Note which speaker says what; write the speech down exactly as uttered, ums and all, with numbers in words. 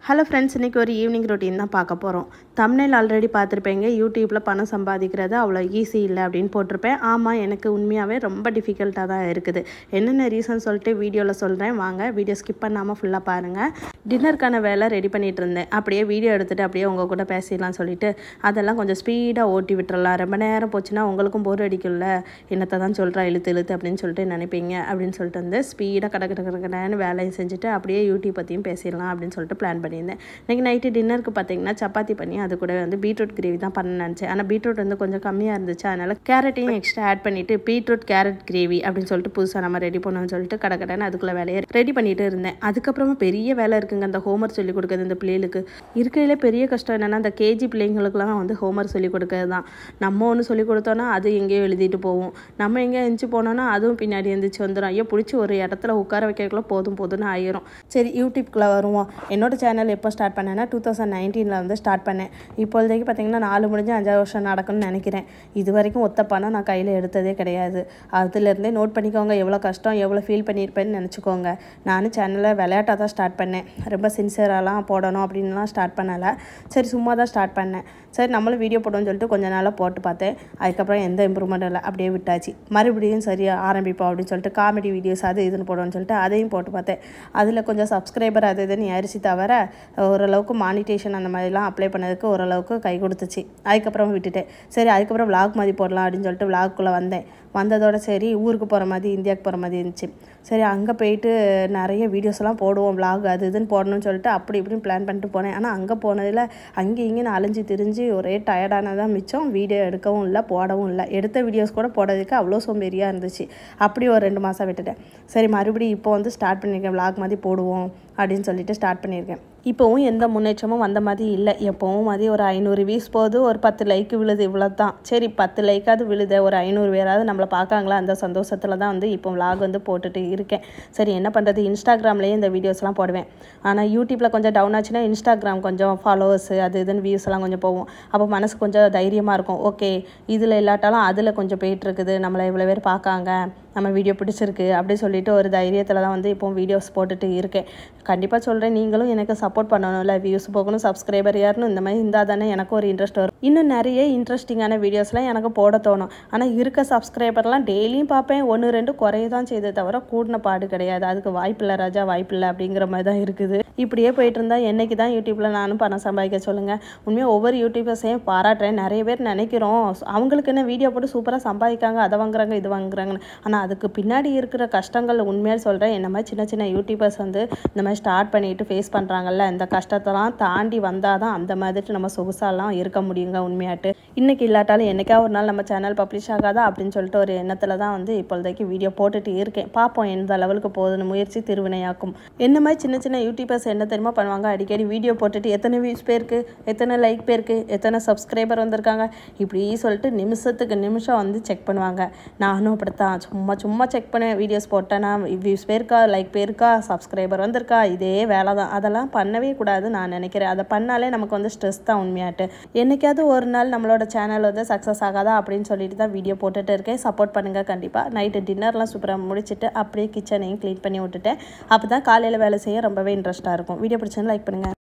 Speaker 1: Hello friends, இன்றைக்கி ஒரு evening routine தான் பார்க்க போகிறோம். தம்ப்நெயில் ஆல்ரெடி பார்த்துருப்பேங்க. யூடியூப்பில் பணம் சம்பாதிக்கிறது அவ்வளோ ஈஸி இல்லை அப்படின்னு போட்டிருப்பேன். ஆமாம், எனக்கு உண்மையாகவே ரொம்ப டிஃபிகல்ட்டாக தான் இருக்குது. என்னென்ன ரீசன் சொல்லிட்டு வீடியோவில் சொல்கிறேன். வாங்க, வீடியோ ஸ்கிப் பண்ணாமல் ஃபுல்லாக பாருங்கள். டின்னருக்கான வேலை ரெடி பண்ணிகிட்டு இருந்தேன். அப்படியே வீடியோ எடுத்துகிட்டு அப்படியே உங்கள் கூட பேசிடலாம் சொல்லிவிட்டு அதெல்லாம் கொஞ்சம் ஸ்பீடாக ஓட்டி விட்டுறலாம். ரொம்ப நேரம் போச்சுன்னா உங்களுக்கும் போர் அடிக்கும்ல, என்னத்தை தான் சொல்கிறா இழுத்து இழுத்து அப்படின்னு சொல்லிட்டு நினைப்பீங்க. அப்படின்னு சொல்லிட்டு வந்து ஸ்பீடாக கடை கடை கடை கடைன்னு வேலையை செஞ்சுட்டு அப்படியே யூடியூப் பற்றியும் பேசிடலாம் அப்படின்னு சொல்லிட்டு பிளான் பண்ணி பண்ணியிருந்தேன். இன்றைக்கி நைட்டு டின்னருக்கு பார்த்தீங்கன்னா சப்பாத்தி பண்ணி அது கூட வந்து பீட்ரூட் கிரேவி தான் பண்ண நினச்சேன். ஆனால் பீட்ரூட் வந்து கொஞ்சம் கம்மியாக இருந்துச்சு. அதனால் கேரட்டையும் எக்ஸ்ட்ரா ஆட் பண்ணிவிட்டு பீட்ரூட் கேரட் கிரேவி அப்படின்னு சொல்லிட்டு புதுசாக நம்ம ரெடி பண்ணணும்னு சொல்லிட்டு கடை கடைன்னு அதுக்குள்ளே வேலையை ரெடி பண்ணிட்டு இருந்தேன். அதுக்கப்புறமா பெரிய வேலை இருக்குங்க. அந்த ஹோம்ஒர்க் சொல்லிக் கொடுக்குறது இந்த பிள்ளைகளுக்கு இருக்கையிலே பெரிய கஷ்டம் என்னென்னா, அந்த கேஜி பிள்ளைங்களுக்குலாம் வந்து ஹோம்ஒர்க் சொல்லிக் கொடுக்கறது தான். நம்ம ஒன்று சொல்லிக் கொடுத்தோன்னா அது எங்கேயோ எழுதிட்டு போவோம். நம்ம எங்கேயோ எழுந்துச்சு போனோன்னா அதுவும் பின்னாடி எழுந்திரிச்சு வந்துடும். ஐயோ, பிடிச்சி ஒரு இடத்துல உட்கார வைக்கிறதுக்குள்ள போதும் போதும்னு ஆயிரும். சரி, யூடியூப்குள்ளே வருவோம். என்னோட சேனல் எப்போ ஸ்டார்ட் பண்ணேன்னா டூ தௌசண்ட் நைன்டீனில் வந்து ஸ்டார்ட் பண்ணேன். இப்போதைக்கு பார்த்தீங்கன்னா நாலு முடிஞ்சு அஞ்சாறு வருஷம் நடக்கும்னு நினைக்கிறேன். இது வரைக்கும் ஒத்த பணம் நான் கையில் எடுத்ததே கிடையாது. அதுலேருந்தே நோட் பண்ணிக்கோங்க, எவ்வளோ கஷ்டம் எவ்வளோ ஃபீல் பண்ணியிருப்பேன்னு நினச்சிக்கோங்க. நானும் சேனலில் விளையாட்டாக தான் ஸ்டார்ட் பண்ணேன். ரொம்ப சின்சியராலாம் போடணும் அப்படின்லாம் ஸ்டார்ட் பண்ணலை. சரி, சும்மா தான் ஸ்டார்ட் பண்ணேன். சரி, நம்மளும் வீடியோ போடணும்னு சொல்லிட்டு கொஞ்சம் நாளாக போட்டு பார்த்தேன். அதுக்கப்புறம் எந்த இம்ப்ரூவ்மெண்ட்டும் இல்லை, அப்படியே விட்டாச்சு. மறுபடியும் சரி ஆரம்பிப்போம் அப்படின்னு சொல்லிட்டு காமெடி வீடியோஸ் அது இதுன்னு போடணும்னு சொல்லிட்டு அதையும் போட்டு பார்த்தேன். அதில் கொஞ்சம் சப்ஸ்கிரைபர் அது இதுன்னு ஏறிச்சு தவிர ஓரளவுக்கு மானிட்டேஷன் அந்த மாதிரிலாம் அப்ளை பண்ணதுக்கு ஓரளவுக்கு கை கொடுத்துச்சு. அதுக்கப்புறம் விட்டுட்டேன். சரி, அதுக்கப்புறம் விளாக் மாதிரி போடலாம் அப்படின்னு சொல்லிட்டு விளாக்குள்ளே வந்தேன். வந்ததோட சரி ஊருக்கு போகிற மாதிரி இந்தியாவுக்கு போகிற மாதிரி இருந்துச்சு. சரி, அங்கே போயிட்டு நிறைய வீடியோஸ்லாம் போடுவோம், விளாக் அது இதுன்னு போடணும்னு சொல்லிட்டு அப்படி இப்படின்னு பிளான் பண்ணிட்டு போனேன். ஆனால் அங்கே போனதில் அங்கே இங்கே நான் அலைஞ்சு திரிஞ்சு ஒரே டயர்டானதான் மிச்சம். வீடியோ எடுக்கவும் இல்லை, போடவும் இல்லை. எடுத்த வீடியோஸ் கூட போடுறதுக்கு அவ்வளோ சோம்பேறியாக இருந்துச்சு. அப்படி ஒரு ரெண்டு மாதம் விட்டுட்டேன். சரி, மறுபடியும் இப்போ வந்து ஸ்டார்ட் பண்ணியிருக்கேன். விளாக் மாதிரி போடுவோம் அப்படின்னு சொல்லிட்டு ஸ்டார்ட் பண்ணியிருக்கேன். இப்போவும் எந்த முன்னேற்றமும் வந்த மாதிரி இல்லை. எப்போவும் மாதிரி ஒரு ஐநூறு வியூஸ் போகுது, ஒரு பத்து லைக் விழுது, இவ்வளோ தான். சரி, பத்து லைக்காவது விழுது, ஒரு ஐநூறு பேராவது நம்மளை பார்க்காங்களா, அந்த சந்தோஷத்தில் தான் வந்து இப்போ விளாக் வந்து போட்டுட்டு இருக்கேன். சரி, என்ன பண்ணுறது, இன்ஸ்டாகிராம்லேயே இந்த வீடியோஸ்லாம் போடுவேன். ஆனால் யூடியூப்பில் கொஞ்சம் டவுன் ஆச்சுன்னா இன்ஸ்டாகிராம் கொஞ்சம் ஃபாலோவர்ஸு அது இதுன்னு வியூஸ் எல்லாம் கொஞ்சம் போகும். அப்போ மனசு கொஞ்சம் தைரியமாக இருக்கும். ஓகே, இதில் இல்லாட்டாலும் அதில் கொஞ்சம் போயிட்டுருக்குது, நம்மளை இவ்வளோ பேர் பார்க்காங்க, நம்ம வீடியோ பிடிச்சிருக்கு அப்படி சொல்லிட்டு ஒரு தைரியத்தில் தான் வந்து இப்போ வீடியோஸ் போட்டுட்டு இருக்கேன். கண்டிப்பாக சொல்கிறேன், நீங்களும் எனக்கு சப்போர்ட் பண்ணணும்ல. வியூஸ் போகணும், சப்ஸ்கிரைபர் யாருன்னு இந்த மாதிரி இருந்தால் தானே எனக்கு ஒரு இன்ட்ரெஸ்ட் வரும். இன்னும் நிறைய இன்ட்ரெஸ்டிங்கான வீடியோஸ்லாம் எனக்கு போட தோணும். ஆனால் இருக்க சப்ஸ்கிரைபர்லாம் டெய்லியும் பார்ப்பேன், ஒன்று ரெண்டு குறைய தான் செய்தே தவிர கூடின பாடு கிடையாது. அதுக்கு வாய்ப்பில்லை ராஜா, வாய்ப்பில்லை அப்படிங்கிற மாதிரி தான் இருக்குது. இப்படியே போயிட்டு இருந்தால் என்றைக்கு தான் யூடியூப்பில் நானும் பணம் சம்பாதிக்க சொல்லுங்கள். உண்மையாக ஒவ்வொரு யூடியூபர்ஸையும் பாராட்டுறேன். நிறைய பேர் நினைக்கிறோம் அவங்களுக்கு என்ன வீடியோ போட்டு சூப்பராக சம்பாதிக்காங்க, அதை வாங்குறாங்க இது வாங்குறாங்கன்னு. ஆனால் அதுக்கு பின்னாடி இருக்கிற கஷ்டங்கள் உண்மையாக சொல்கிறேன். என்ன மாதிரி சின்ன சின்ன யூடியூபர்ஸ் வந்து இந்த மாதிரி ஸ்டார்ட் பண்ணிட்டு ஃபேஸ் பண்ணுறாங்கல்ல, இந்த கஷ்டத்தெல்லாம் தாண்டி வந்தால் தான் அந்த மாதிரி நம்ம சொகுசாலாம் இருக்க முடியுங்க உண்மையாட்டு. இன்றைக்கி இல்லாட்டாலும் என்றைக்கா ஒரு நாள் நம்ம சேனல் பப்ளிஷ் ஆகாதா அப்படின்னு சொல்லிட்டு ஒரு எண்ணத்தில் தான் வந்து இப்போதைக்கு வீடியோ போட்டுட்டு இருக்கேன். பார்ப்போம் எந்த லெவலுக்கு போகுதுன்னு. முயற்சி திருவினையாக்கும். என்ன மாதிரி சின்ன சின்ன யூடியூபர்ஸ் என்ன தெரியுமா பண்ணுவாங்க, அடிக்கடி வீடியோ போட்டுட்டு எத்தனை வியூஸ் பேருக்கு, எத்தனை லைக் பேருக்கு, எத்தனை சப்ஸ்கிரைபர் வந்திருக்காங்க இப்படி சொல்லிட்டு நிமிஷத்துக்கு நிமிஷம் வந்து செக் பண்ணுவாங்க. நானும் அப்படித்தான் சும்மா சும்மா செக் பண்ணுவேன். வீடியோஸ் போட்டேன்னா வியூஸ் பேருக்கா, லைக் பேருக்கா, சப்ஸ்கிரைபர் வந்திருக்கா, இதே வேலை தான். அதெல்லாம் பண்ணவே கூடாது நான் நினைக்கிறேன். அதை பண்ணாலே நமக்கு வந்து ஸ்ட்ரெஸ் தான் உண்மையாட்டு. என்றைக்காவது ஒரு நாள் நம்மளோட சேனல் வந்து சக்ஸஸ் ஆகாதா அப்படின்னு சொல்லிட்டு தான் வீடியோ போட்டுட்டு இருக்கேன். சப்போர்ட் பண்ணுங்கள் கண்டிப்பாக. நைட்டு டின்னர்லாம் சூப்பராக முடிச்சுட்டு அப்படியே கிச்சனையும் க்ளீன் பண்ணி விட்டுட்டேன். அப்போ தான் காலையில் வேலை செய்ய ரொம்பவே இன்ட்ரெஸ்ட்டாக இருக்கும். வீடியோ பிடிச்சா லைக் பண்ணுங்கள்.